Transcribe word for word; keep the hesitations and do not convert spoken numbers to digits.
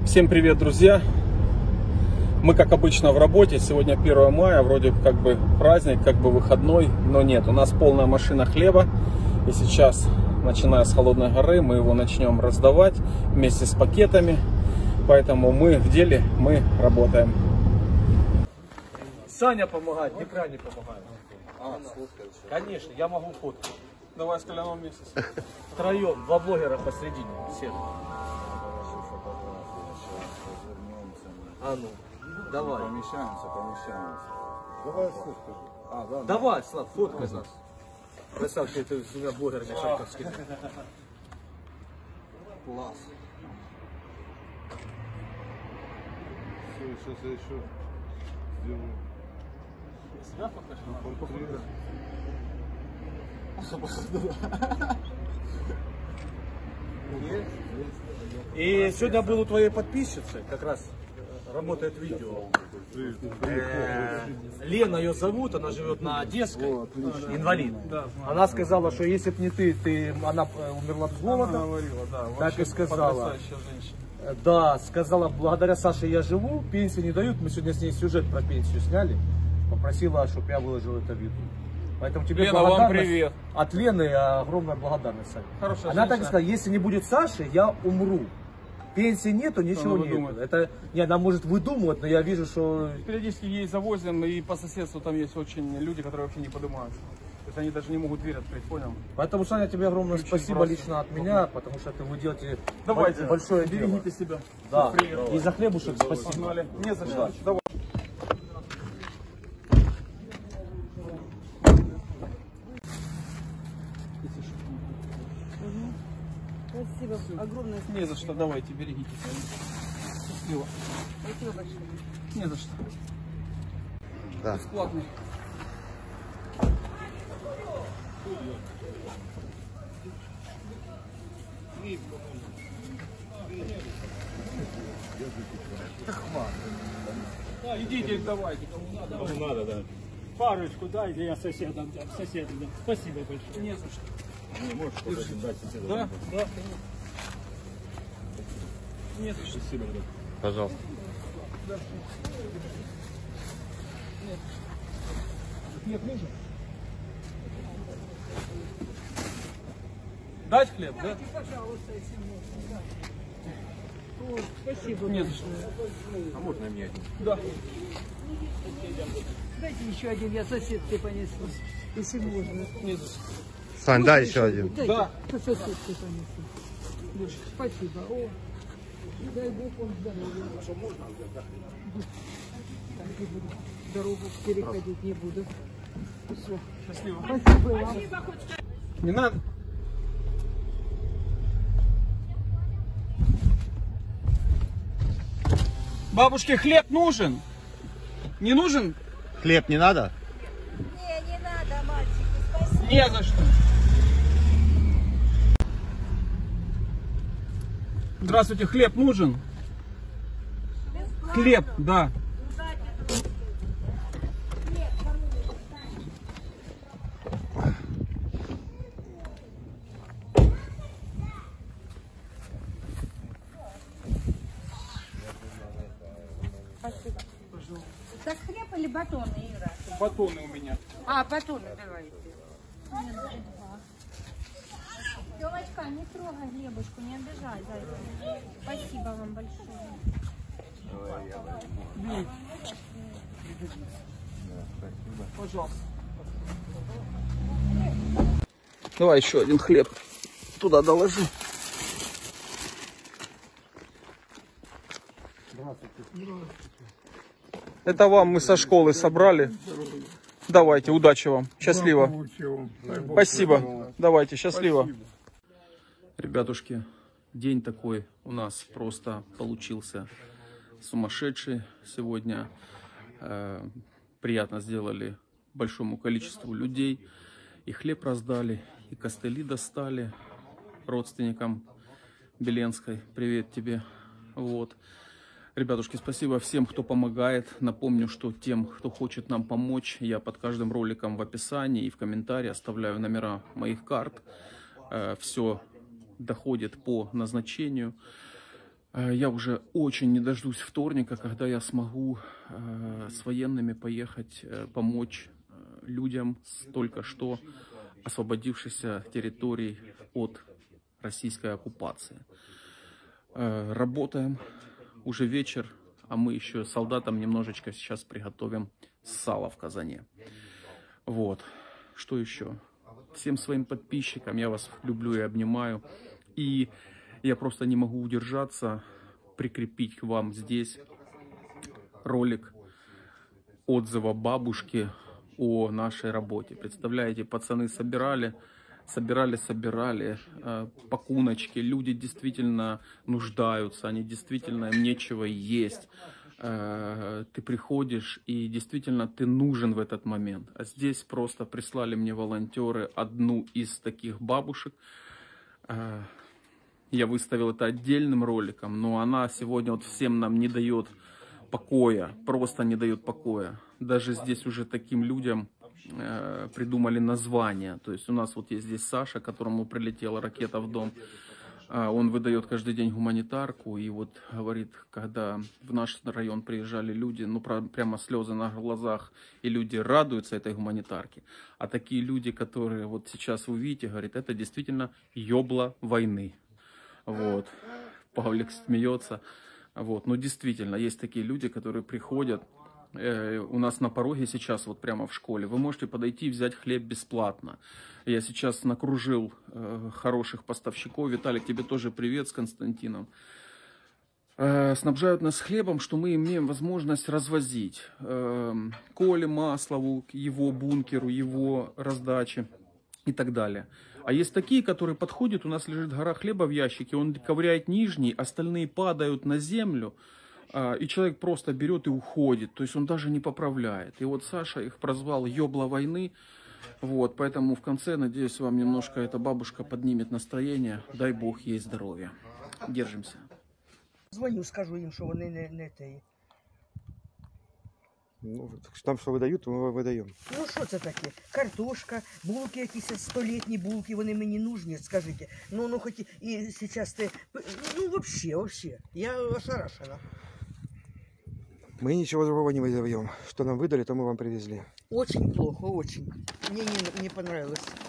Всем привет, друзья! Мы, как обычно, в работе. Сегодня первое мая, вроде как бы праздник, как бы выходной, но нет. У нас полная машина хлеба. И сейчас, начиная с Холодной горы, мы его начнем раздавать вместе с пакетами. Поэтому мы в деле, мы работаем. Саня помогает, не крайне помогает. А, конечно, я могу фоткать. Давай с Коляном вместе. Втроем, два блогера посредине. Все. А ну, давай. Помещаемся, помещаемся. Давай фоткай. А, да, Давай, Слав, фоткай нас. Красавчик, ты с двумя блогерами харьковскими. класс. Все, сейчас я еще сделаю. Себя покажи? Портрет. И сегодня был у твоей подписчицы, как раз работает видео. Лена ее зовут, она живет на Одесской, инвалид. Она сказала, что если бы не ты, ты она умерла с голода. Так и сказала. Да, сказала, благодаря Саше я живу, пенсии не дают. Мы сегодня с ней сюжет про пенсию сняли. Попросила, чтобы я выложил это видео. Поэтому тебе Лена, вам привет. От Лены огромная благодарность. Хорошая она женщина. так и сказала, если не будет Саши, я умру. Пенсии нету, ничего нет. Это не, она может выдумывать, но я вижу, что... Периодически ей завозим, и по соседству там есть очень люди, которые вообще не поднимаются. То есть они даже не могут дверь открыть, понял? Поэтому, Саня, тебе огромное Очень спасибо просто. лично от меня, потому что это вы делаете Давайте, большое дело. берегите себя. Да. И за хлебушек спасибо. Погнали. Не за что. Давай. Спасибо огромное. Не за что, давайте, берегите себя. Счастливо. Спасибо большое. Не за что. Да. Бесплатный. Да хватит. Да, идите, давайте, кому надо. Кому надо, да. Парочку дайте, я соседам дам, соседу дам. Спасибо большое. Не за что. Можешь попросить дать соседу? Да? Да. Не за что. Спасибо, ребят. Пожалуйста. Хлеб нужен? Дать хлеб, да? Пожалуйста, если можно. Да. О, спасибо. Не за что. А можно мне один? Да. Дайте еще один, я соседке понесу, если можно. Не за что. Сань, дай еще один. Дайте, Да. по соседке понесу. Спасибо. О, дай Бог вам здоровья. Что можно? Дорогу переходить не буду. Все. Счастливо. Спасибо вам. Не надо. Бабушке хлеб нужен? Не нужен? Хлеб не надо? Не, не надо, мальчики, спасибо. Не за что. Здравствуйте, хлеб нужен? Хлеб, да. Спасибо. Так хлеб или батоны, Ира? Батоны у меня. А, батоны давайте. Девочка, не трогай хлебушку, не обижай, зайка. Спасибо вам большое. Пожалуйста. Давай еще один хлеб туда доложи. Это вам мы со школы собрали. Давайте, удачи вам. Счастливо. Спасибо. Давайте, счастливо. Ребятушки, день такой у нас просто получился сумасшедший сегодня. Э, приятно сделали большому количеству людей. И хлеб раздали, и костыли достали родственникам Беленской. Привет тебе. Вот. Ребятушки, спасибо всем, кто помогает. Напомню, что тем, кто хочет нам помочь, я под каждым роликом в описании и в комментарии оставляю номера моих карт. Все доходит по назначению. Я уже очень не дождусь вторника, когда я смогу э, с военными поехать э, помочь э, людям с только что освободившихся территорий от российской оккупации. Э, работаем, уже вечер, а мы еще солдатам немножечко сейчас приготовим сало в казане. Вот, что еще? Всем своим подписчикам я вас люблю и обнимаю. И я просто не могу удержаться, прикрепить к вам здесь ролик отзыва бабушки о нашей работе. Представляете, пацаны собирали, собирали, собирали э, пакуночки. Люди действительно нуждаются, они действительно, им нечего есть. Э, ты приходишь, и действительно ты нужен в этот момент. А здесь просто прислали мне волонтеры одну из таких бабушек. Э, Я выставил это отдельным роликом, но она сегодня вот всем нам не дает покоя, просто не дает покоя. Даже здесь уже таким людям э, придумали название. То есть у нас вот есть здесь Саша, которому прилетела ракета в дом. Э, он выдает каждый день гуманитарку. И вот говорит, когда в наш район приезжали люди, ну про, прямо слезы на глазах, и люди радуются этой гуманитарке. А такие люди, которые вот сейчас вы видите, говорит, это действительно ёбла войны. Вот, Павлик смеется. Вот, но действительно, есть такие люди, которые приходят. Э, у нас на пороге сейчас, вот прямо в школе, вы можете подойти и взять хлеб бесплатно. Я сейчас накружил э, хороших поставщиков. Виталик, тебе тоже привет с Константином. Э, снабжают нас хлебом, что мы имеем возможность развозить. Э, Коле Маслову, его бункеру, его раздаче и так далее. А есть такие, которые подходят, у нас лежит гора хлеба в ящике, он ковыряет нижний, остальные падают на землю, и человек просто берет и уходит, то есть он даже не поправляет. И вот Саша их прозвал «Ёбла войны», вот, поэтому в конце, надеюсь, вам немножко эта бабушка поднимет настроение, дай Бог ей здоровья. Держимся. Звоню, скажу їм, що вони не, не те. Ну, там що видають, то ми видаємо. Ну що це таке? Картошка, булки якісь столітні булки, вони мені нужні, скажіть. Ну, ну, хоч і зараз ти... Ну, вообще, вообще. Я ошарашена. Мы ничего другого не выдаем. Что нам выдали, то мы вам привезли. Очень плохо, очень. Мне не, не понравилось.